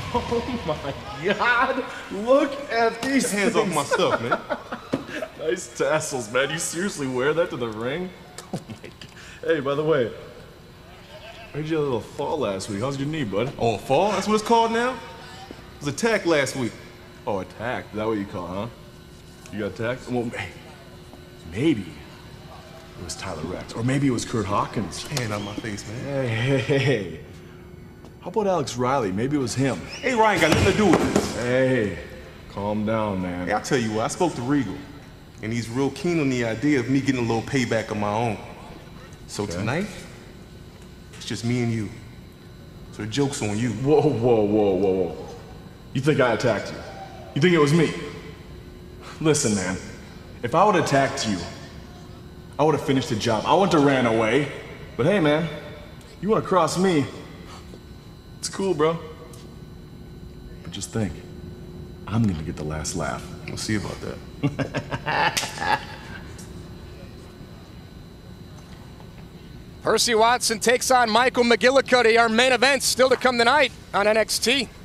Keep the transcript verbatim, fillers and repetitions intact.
Oh my God! Look at these hands off my stuff, man. Nice tassels, man. You seriously wear that to the ring? Oh my God. Hey, by the way, I heard you had a little fall last week. How's your knee, bud? Oh, a fall? That's what it's called now? It was attacked last week. Oh, attacked. Is that what you call it, huh? You got attacked? Well, hey, maybe it was Tyler Rex, or maybe it was Kurt Hawkins. Hand on my face, man. Hey, hey, hey. How about Alex Riley? Maybe it was him. Hey, Ryan, got nothing to do with this. Hey, calm down, man. Hey, I'll tell you what, I spoke to Regal, and he's real keen on the idea of me getting a little payback of my own. So okay. Tonight, it's just me and you. So the joke's on you. Whoa, whoa, whoa, whoa, whoa. You think I attacked you? You think it was me? Listen, man, if I would have attacked you, I would have finished the job. I wouldn't have ran away. But hey, man, you want to cross me? It's cool, bro. But just think, I'm gonna get the last laugh. We'll see about that. Percy Watson takes on Michael McGillicuddy. Our main event still to come tonight on N X T.